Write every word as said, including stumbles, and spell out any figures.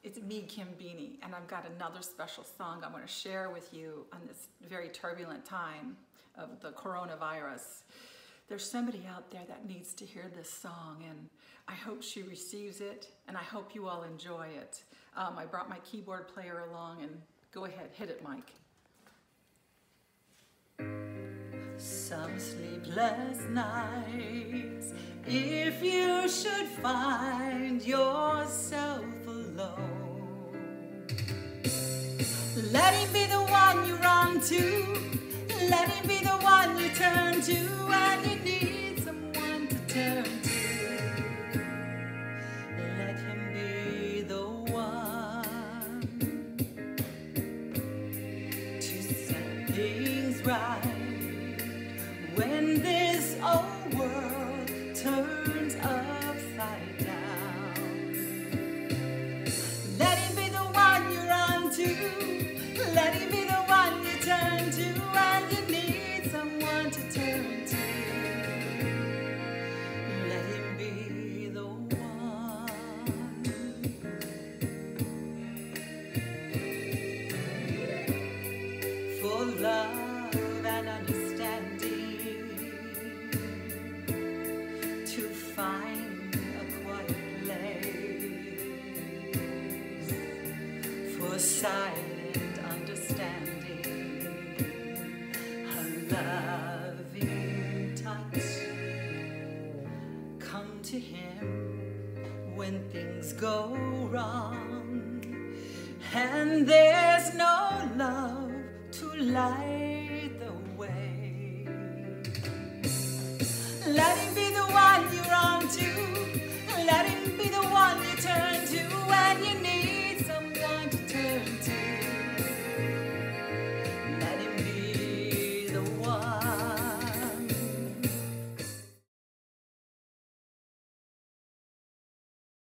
It's me, Kim Beanie, and I've got another special song I want to share with you on this very turbulent time of the coronavirus. There's somebody out there that needs to hear this song, and I hope she receives it, and I hope you all enjoy it. Um, I brought my keyboard player along, and go ahead, hit it, Mike. Some sleepless nights, if you should find yourself alone, let him be the one you run to, let him be the one you turn to when you need someone to turn to. Let him be the one to set things right when this old world turns upside down. Let him be the one you run to, let him be the one you turn to when you need someone to turn to. Let him be the one for love and understanding, to find a quiet place for silent understanding, a loving touch. Come to him when things go wrong and there's no love to light the way. Let him be